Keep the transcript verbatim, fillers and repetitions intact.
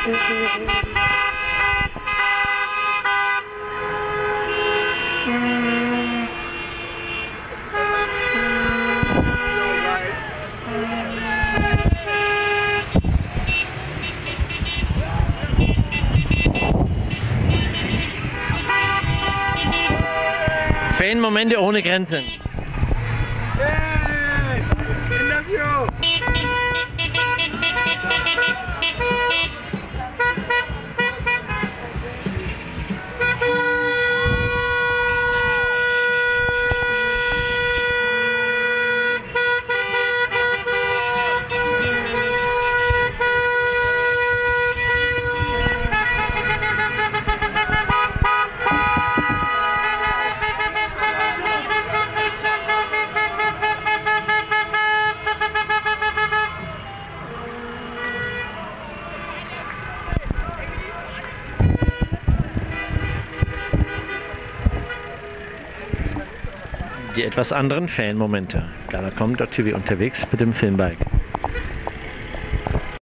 Fan-Momente ohne Grenzen. Hey! Interview! Die etwas anderen Fan-Momente. Gala punkt com punkt t v unterwegs mit dem Filmbike.